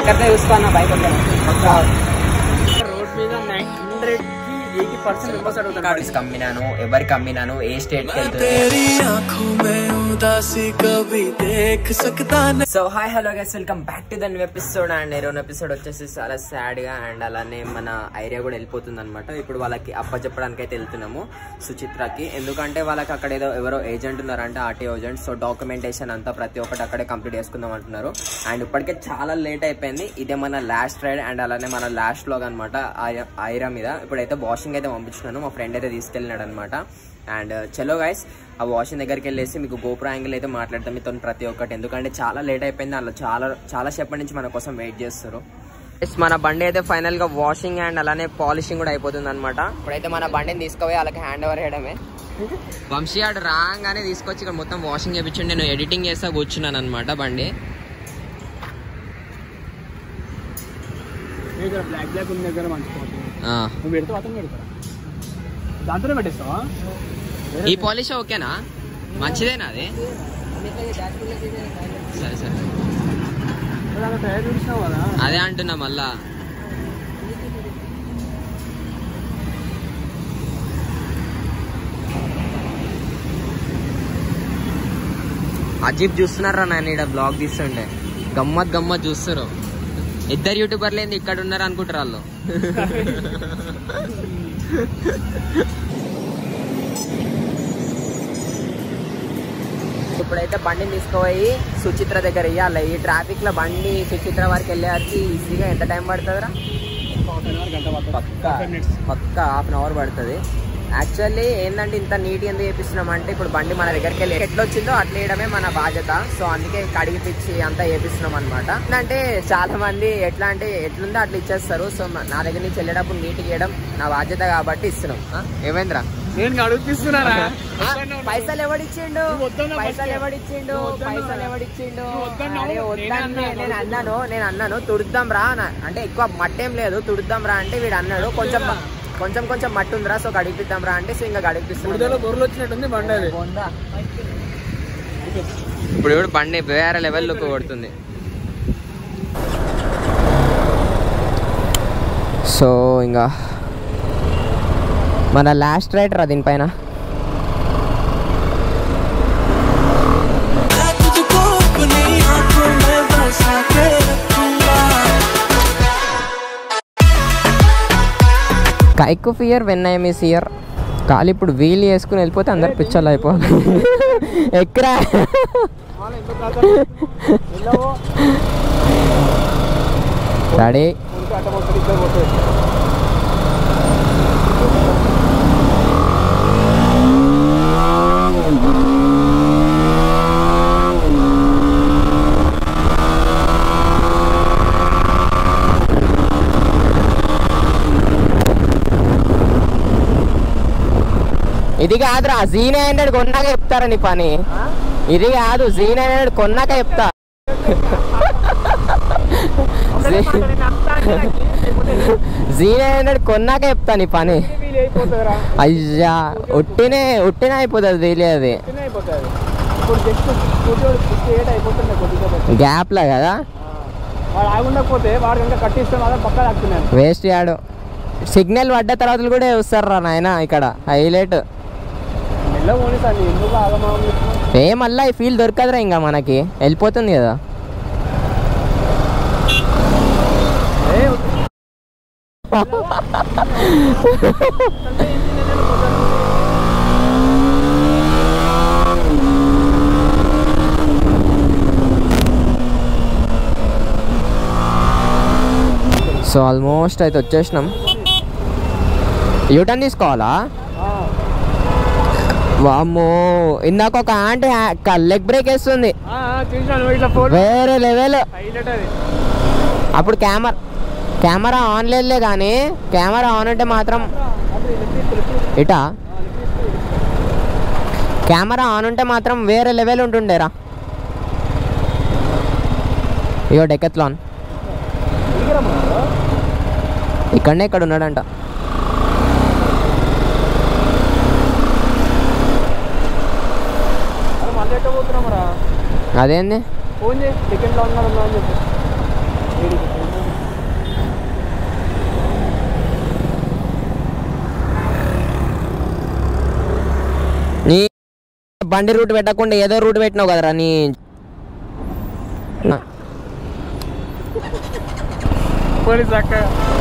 దగ్గరనే చూస్తాను bike road మీద 100% కమ్మినాను, ఎవరికి అమ్మినాను, ఏ స్టేట్ కి so hi hello guys, welcome back to the new episode. And ఈరోజు ఎపిసోడ్ వచ్చేసి చాలా సాడ్ గా అండ్ అలానే మన ఐరియా కూడా వెళ్ళిపోతుంది అనమాట. ఇప్పుడు వాళ్ళకి అప్ప చెప్పడానికి అయితే వెళ్తున్నాము సుచిత్రకి. ఎందుకంటే వాళ్ళకి అక్కడ ఏదో ఎవరో ఏజెంట్ ఉన్నారంటే, ఆర్టీఓ ఏజెంట్. సో డాక్యుమెంటేషన్ అంతా ప్రతి ఒక్కటి అక్కడే కంప్లీట్ చేసుకుందాం అంటున్నారు. అండ్ ఇప్పటికే చాలా లేట్ అయిపోయింది. ఇదే మన లాస్ట్ రైడ్ అండ్ అలానే మన లాస్ట్ వ్లాగ్ అనమాట ఐరియా మీద. ఇప్పుడైతే వాషింగ్ అయితే పంపించినాను, మా ఫ్రెండ్ అయితే తీసుకెళ్ళినాడు అనమాట. అండ్ చలో గైస్, ఆ వాషింగ్ దగ్గరికి వెళ్ళేసి మీకు గోపుర యాంగిల్ అయితే మాట్లాడతాం మీతో ప్రతి ఒక్కటి. ఎందుకంటే చాలా లేట్ అయిపోయింది, అలా చాలా సేపటి నుంచి మన కోసం వెయిట్ చేస్తారు. మన బండి అయితే ఫైనల్ గా వాషింగ్ అండ్ అలానే పాలిషింగ్ కూడా అయిపోతుంది అనమాట. ఇప్పుడైతే మన బండిని తీసుకుపోయి వాళ్ళకి హ్యాండ్ ఓవర్ చేయడమే. వంశీ ఆడు రాగానే తీసుకొచ్చి ఇక్కడ మొత్తం వాషింగ్ చేయించండి, నేను ఎడిటింగ్ చేస్తా కూర్చున్నాను అనమాట. బండి ఈ పాలిష్ ఓకేనా, మంచిదేనా అది? సరే సరే అదే అంటున్నా మళ్ళా. అజీబ్ చూస్తున్నారా నేను ఇక్కడ బ్లాగ్ తీస్తుంటే, గమ్మత్ చూస్తారు. ఇద్దరు యూట్యూబర్లు ఏంది ఇక్కడ ఉన్నారు అనుకుంటారు వాళ్ళు. ఇప్పుడైతే బండిని తీసుకుపోయి సుచిత్ర దగ్గర ఇవ్వాలి. ఈ ట్రాఫిక్ లో బండి సుచిత్ర వరకు వెళ్ళేసరికి ఈజీగా ఎంత టైం పడుతుందిరా? పక్కా హాఫ్ అన్ అవర్ పడుతుంది. యాక్చువల్లీ ఏంటంటే ఇంత నీట్ ఎందుకు చేపిస్తున్నాం అంటే, ఇప్పుడు బండి మన దగ్గరికి వెళ్ళి ఎట్లా వచ్చిందో అట్లా వేయడమే మన బాధ్యత. సో అందుకే కడిగిపిచ్చి అంతా చేపిస్తున్నాం అనమాట. అంటే చాలా మంది ఎట్లా అంటే ఎట్లుందో అట్లా ఇచ్చేస్తారు. సో నా దగ్గర నుంచి వెళ్ళేటప్పుడు నీట్గా చేయడం నా బాధ్యత కాబట్టి ఇస్తున్నాం. ఏమైందిరా? నేను అడుగుతున్నారా? పైసలు ఎవడిచ్చిండు? నేను అన్నాను తుడుద్దాం రా అంటే, ఎక్కువ మట్టేం లేదు తుడుద్దాం రా అంటే, వీడు అన్నాడు కొంచెం మట్టి ఉందిరా సో గడిపిద్దాం రా అంటే, సో ఇంకా గడిపిస్తాను. ఇప్పుడు ఇప్పుడు బండి వేరే లెవెల్లోకి కొడుతుంది. సో ఇంకా మన లాస్ట్ రైడర్ దీనిపైన. కైకు fear when I'm is here. కాలు ఇప్పుడు వీల్ వేసుకుని వెళ్ళిపోతే అందరు పిచ్చర్లు అయిపోవాలి. ఎక్కరా రెడీ? ఇది కాదురా, Z900 కొన్నాక చెప్తారా నీ పని. ఇది కాదు, Z900 కొన్నాక చెప్తా. Z900 కొన్నాక చెప్తా నీ పని. అయ్యా ఉట్టినే అయిపోతుంది తెలియదు, గ్యాప్ లా కదా. వేస్ట్ యాడు. సిగ్నల్ పడ్డ తర్వాత కూడా చూస్తారా నాయన ఇక్కడ హైలైట్. ఏ మళ్ళా ఈ ఫీల్ దొరకదురా ఇంకా మనకి, వెళ్ళిపోతుంది కదా. సో ఆల్మోస్ట్ అయితే వచ్చేసినాం. యూటర్న్ తీసుకోవాలా? వామ్మో, ఇందాక ఒక ఆంటీ లెగ్ బ్రేక్ వేస్తుంది వేరే లెవెల్. అప్పుడు కెమెరా ఆన్ లేదులే, కానీ కెమెరా ఆన్ ఉంటే మాత్రం ఇటా కెమెరా ఆన్ ఉంటే మాత్రం వేరే లెవెల్ ఉంటుండేరా. ఇగో డెకత్లాన్ ఇక్కడనే ఇక్కడ ఉన్నాడంట. అదేంది ఫోన్ చేసి సెకండ్ లో ఉన్నా అని చెప్పి బండి రూట్ పెట్టకుండా ఏదో రూట్ పెట్టినావు కదరా నీ పోలీస్ అక్క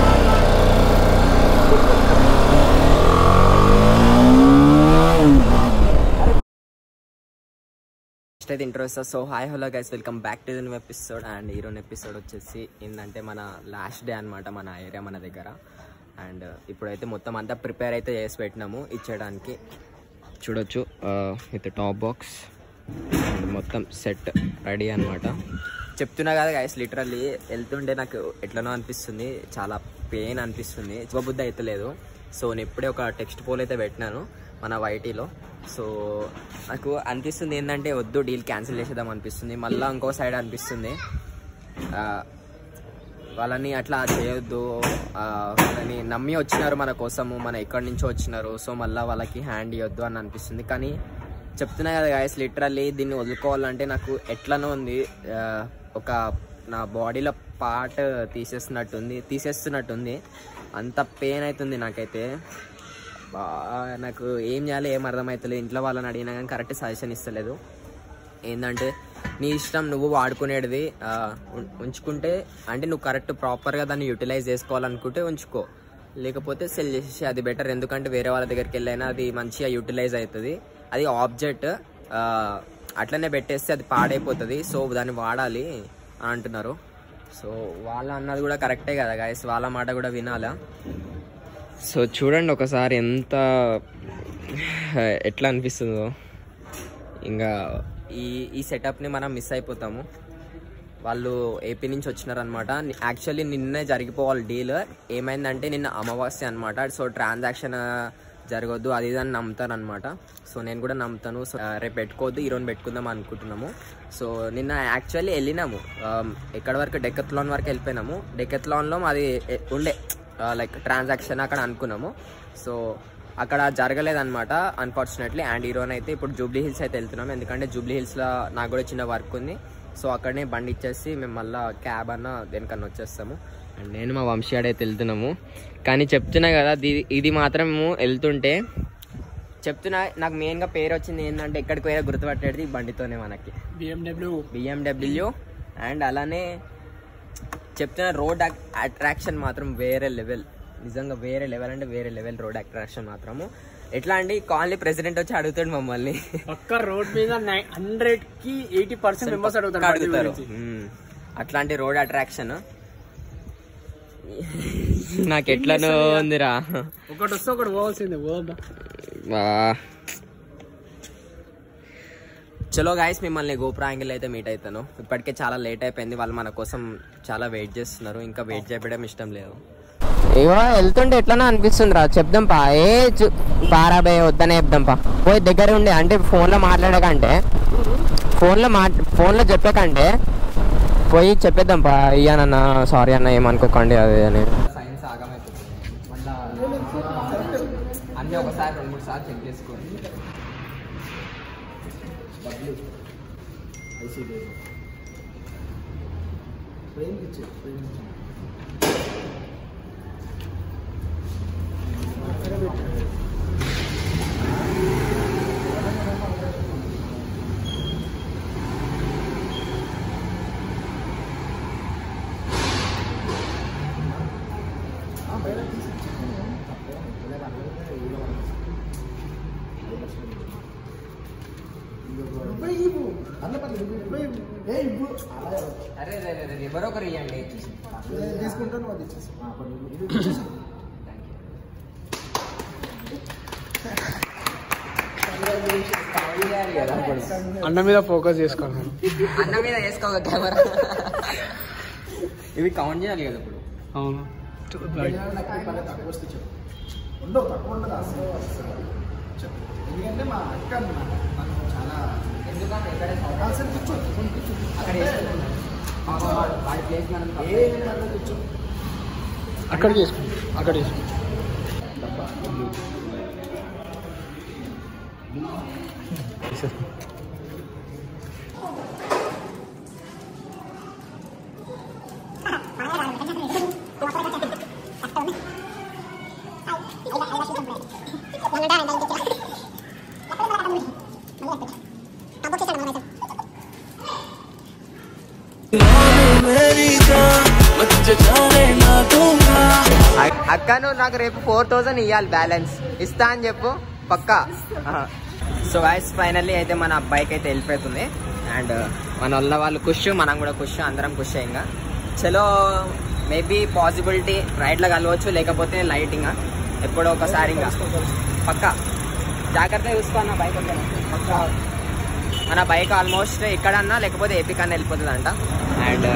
అయితే ఇంట్రో ఇస్తా. So hi hello guys, welcome back to the new episode. And ఈరోజు ఎపిసోడ్ వచ్చేసి ఏంటంటే మన లాస్ట్ డే అనమాట మన ఏరియా మన దగ్గర. అండ్ ఇప్పుడైతే మొత్తం అంతా ప్రిపేర్ అయితే చేసి పెట్టినాము ఇచ్చేయడానికి. చూడొచ్చు విత్ టాప్ బాక్స్ అండ్ మొత్తం సెట్ రెడీ అనమాట. చెప్తున్నా కదా గైస్, లిటరల్లీ వెళ్తుంటే నాకు ఎట్లనో అనిపిస్తుంది, చాలా పెయిన్ అనిపిస్తుంది, బుద్ధి అయితే లేదు. సో నేను ఇప్పుడే ఒక టెక్స్ట్ పోల్ అయితే పెట్టినాను మన వైటీలో. సో నాకు అనిపిస్తుంది ఏంటంటే వద్దు, డీల్ క్యాన్సిల్ చేసేద్దాం అనిపిస్తుంది. మళ్ళీ ఇంకో సైడ్ అనిపిస్తుంది వాళ్ళని అట్లా చేయొద్దు, వాళ్ళని నమ్మి వచ్చినారు మన కోసము, మన ఎక్కడి నుంచో వచ్చినారు, సో మళ్ళీ వాళ్ళకి హ్యాండ్ ఇవ్వద్దు అని అనిపిస్తుంది. కానీ చెప్తున్నా కదా గైస్, లిటరల్లీ దీన్ని వదులుకోవాలంటే నాకు ఎట్లనో ఉంది, ఒక నా బాడీలో పార్ట్ తీసేస్తున్నట్టుంది. అంత పెయిన్ అవుతుంది నాకైతే. నాకు ఏం చేయాలి ఏం అర్థమవుతలేదు. ఇంట్లో వాళ్ళని అడిగినా కానీ కరెక్ట్ సజెషన్ ఇస్తలేదు. ఏంటంటే నీ ఇష్టం, నువ్వు వాడుకునేది ఉంచుకుంటే అంటే నువ్వు కరెక్ట్ ప్రాపర్గా దాన్ని యూటిలైజ్ చేసుకోవాలనుకుంటే ఉంచుకో, లేకపోతే సెల్ చేసేసి అది బెటర్. ఎందుకంటే వేరే వాళ్ళ దగ్గరికి వెళ్ళైనా అది మంచిగా యూటిలైజ్ అవుతుంది. అది ఆబ్జెక్ట్ అట్లనే పెట్టేస్తే అది పాడైపోతుంది. సో దాన్ని వాడాలి అని అంటున్నారు. సో వాళ్ళ అన్నది కూడా కరెక్టే కదా గైస్, వాళ్ళ మాట కూడా వినాలా. సో చూడండి ఒకసారి ఎంత ఎట్లా అనిపిస్తుందో. ఇంకా ఈ సెటప్ని మనం మిస్ అయిపోతాము. వాళ్ళు ఏపీ నుంచి వచ్చినారనమాట. యాక్చువల్లీ నిన్నే జరిగిపోవాలి డీల్. ఏమైందంటే నిన్న అమావాస్య అనమాట. సో ట్రాన్సాక్షన్ జరగొద్దు అది ఇది అని నమ్ముతాను అనమాట. సో నేను కూడా నమ్ముతాను. సో రేపు పెట్టుకోవద్దు, ఈరోజు పెట్టుకుందాం అనుకుంటున్నాము. సో నిన్న యాక్చువల్లీ వెళ్ళినాము ఎక్కడి వరకు, డెకత్లాన్ వరకు వెళ్ళిపోయినాము. డెకత్లాన్లో అది ఉండే లైక్ ట్రాన్సాక్షన్ అక్కడ అనుకున్నాము. సో అక్కడ జరగలేదన్నమాట అన్ఫార్చునేట్లీ. అండ్ ఈరోజు అయితే ఇప్పుడు జూబ్లీ హిల్స్ అయితే వెళ్తున్నాము. ఎందుకంటే జూబ్లీ హిల్స్లో నాకు కూడా చిన్న వర్క్ ఉంది. సో అక్కడనే బండి ఇచ్చేసి మేము మళ్ళీ క్యాబ్ అన్న దేనికన్నా వచ్చేస్తాము. అండ్ నేను మా వంశీయాడ్ అయితే వెళ్తున్నాము. కానీ చెప్తున్నా కదా, ఇది మాత్రం వెళ్తుంటే చెప్తున్నా, నాకు మెయిన్గా పేరు వచ్చింది ఏంటంటే ఎక్కడికి పోయినా గుర్తుపట్టేది బండితోనే మనకి, బిఎండబ్ల్యూ. అండ్ అలానే చెప్తున్నా రోడ్ అట్రాక్షన్ మాత్రం వేరే లెవెల్, నిజంగా వేరే లెవెల్ అంటే వేరే లెవెల్ రోడ్ అట్రాక్షన్ మాత్రము. ఎట్లా అండి, కాలనీ ప్రెసిడెంట్ వచ్చి అడుగుతాడు మమ్మల్ని, ఒక్క రోడ్ మీద 100కి 80% మెంబర్స్ అడుగుతారు. అట్లాంటి రోడ్ అట్రాక్షన్ నాకు ఎట్లనో ఉందిరా. ఒకటి వస్తే ఒకటి పోవాల్సిందే. చలో గాయస్, మిమ్మల్ని గోపుర యాంగిల్ అయితే మీట్ అవుతాను. ఇప్పటికే చాలా లేట్ అయిపోయింది, వాళ్ళు మన కోసం చాలా వెయిట్ చేస్తున్నారు. ఇంకా వెయిట్ చేయడం ఇష్టం లేదు. ఏవో వెళ్తుంటే ఎట్లనో అనిపిస్తుంది రా. చెప్దాం పా, పారాబే వద్దనే చెప్దాం పా. పోయి దగ్గర ఉండే అంటే ఫోన్లో మాట్లాడకంటే, ఫోన్లో చెప్పకంటే పోయి చెప్పేద్దాం పా. ఇయ్యానన్నా సారీ అన్న ఏమనుకోకండి అది అని. సైన్స్ ఆగమైపోతుంది అన్నీ ఒకసారి 2-3 సార్లు చెక్ చేసుకోండి. అరే ఎవరో ఒకరు ఇవ్వండి, తీసుకుంటాను. అన్న మీద ఫోకస్ చేసుకోవాలి, అన్న మీద వేసుకోవాలి కెమెరా. ఇవి కౌంట్ చేయాలి కదా ఇప్పుడు. అవును, ఎందుకంటే మా అక్క చాలా అక్కడ చేసుకోండి, అక్కడ చేసుకోండి. Jangan అక్క నువ్వు నాకు రేపు 4000 ఇవ్వాలి బ్యాలెన్స్ ఇస్తా అని చెప్పు పక్కా. సో గైస్ ఫైనల్లీ అయితే మన బైక్ అయితే వెళ్ళిపోతుంది అండ్ మన వాళ్ళు ఖుష్, మనం కూడా ఖుష్, అందరం ఖుష్. ఇంకా చలో మేబీ పాసిబిలిటీ రైడ్లో కలవచ్చు, లేకపోతే లైటింగ్ ఎప్పుడో ఒకసారి ఇంకా పక్కా. జాగ్రత్తగా చూసుకో బైక్ పక్కా. మన బైక్ ఆల్మోస్ట్ ఎక్కడన్నా లేకపోతే ఏపీ కన్నా వెళ్ళిపోతుంది అంట. అండ్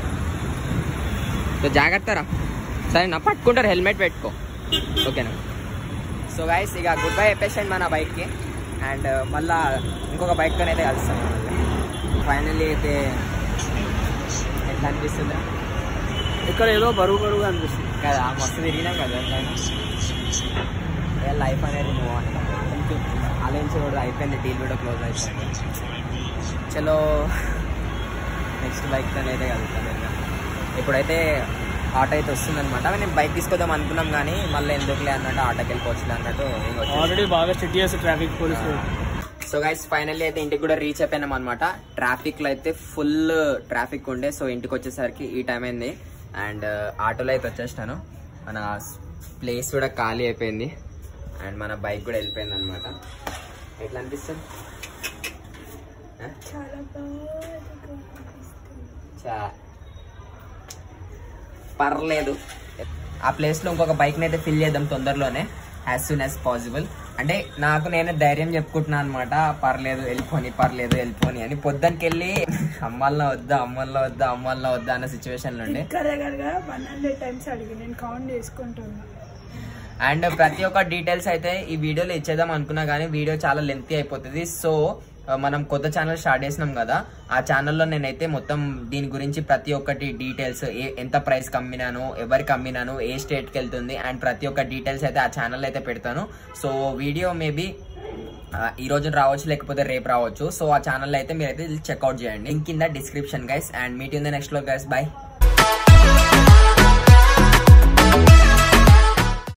సో జాగ్రత్త రా, సరేనా? పట్టుకుంటారు, హెల్మెట్ పెట్టుకో, ఓకేనా? సో గైస్ ఇక గుడ్ బై చెప్పేసాను మన బైక్కి అండ్ మళ్ళా ఇంకొక బైక్తో అయితే కలుస్తాం. ఫైనల్లీ అయితే ఎట్లా అనిపిస్తుందా? ఇక్కడ ఏదో బరువుగా అనిపిస్తుంది కదా, మస్తు తిరిగినాం కదా. లైఫ్ అనేది మూవ్ అని ఆలోచించి కూడా అయిపోయింది, డీల్ కూడా క్లోజ్ అయిపోయింది. చలో నెక్స్ట్ బైక్తో అయితే కలుగుతాను. ఇప్పుడైతే ఆటో అయితే వస్తుందన్నమాట. నేను బైక్ తీసుకొద్దాం అనుకున్నాం కానీ మళ్ళీ ఎందుకులే అన్నట్టు ఆటోకి వెళ్ళిపోవచ్చు అన్నట్టు ఆల్రెడీ బాగా స్ట్రిక్ట్ చేసి ట్రాఫిక్ పోలీసులు. సో గైస్ ఫైనల్లీ అయితే ఇంటికి కూడా రీచ్ అయిపోయినాం అనమాట. ట్రాఫిక్ లో అయితే ఫుల్ ట్రాఫిక్ ఉండే. సో ఇంటికి వచ్చేసరికి ఈ టైం అయింది అండ్ ఆటోలో అయితే వచ్చేసినాను. మన ప్లేస్ కూడా ఖాళీ అయిపోయింది అండ్ మన బైక్ కూడా వెళ్ళిపోయింది అనమాట. ఎట్లా అనిపిస్తుంది? పర్లేదు. ఆ ప్లేస్ లో ఇంకొక బైక్ అయితే ఫిల్ చేద్దాం తొందరలోనే, యాజ్ సూన్ యాజ్ పాసిబుల్. అంటే నాకు నేనే ధైర్యం చెప్పుకుంటున్నాను అనమాట, పర్లేదు వెళ్ళిపోని అని. పొద్దునకి వెళ్ళి అమ్మాలనా వద్దా అన్న సిచ్యువేషన్ లో ఉండే. అండ్ ప్రతి ఒక్క డీటెయిల్స్ అయితే ఈ వీడియోలో ఇచ్చేద్దాం అనుకున్నా కానీ వీడియో చాలా లెంతీ అయిపోతుంది. సో మనం కొత్త ఛానల్ స్టార్ట్ చేసినాం కదా, ఆ ఛానల్లో నేనైతే మొత్తం దీని గురించి ప్రతి ఒక్కటి డీటెయిల్స్, ఎంత ప్రైస్ అమ్మినాను, ఎవరికి అమ్మినాను, ఏ స్టేట్కి వెళ్తుంది అండ్ ప్రతి ఒక్క డీటెయిల్స్ అయితే ఆ ఛానల్లో అయితే పెడతాను. సో వీడియో మేబీ ఈ రోజు రావచ్చు లేకపోతే రేపు రావచ్చు. సో ఆ ఛానల్లో అయితే మీరైతే చెక్అవుట్ చేయండి, లింక్ కింద description guys. And meet in the next లో గైస్, బై.